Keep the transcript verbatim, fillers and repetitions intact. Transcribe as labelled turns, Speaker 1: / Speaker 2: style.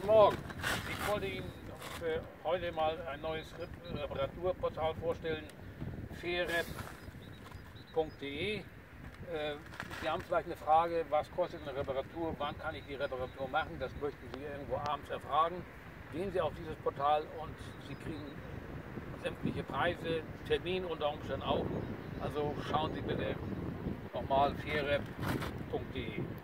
Speaker 1: Guten Morgen. Ich wollte Ihnen für heute mal ein neues Reparaturportal vorstellen, fairrep punkt de. Sie haben vielleicht eine Frage, was kostet eine Reparatur, wann kann ich die Reparatur machen, das möchten Sie irgendwo abends erfragen. Gehen Sie auf dieses Portal und Sie kriegen sämtliche Preise, Termin unter Umständen auch. Also schauen Sie bitte nochmal fairrep punkt de.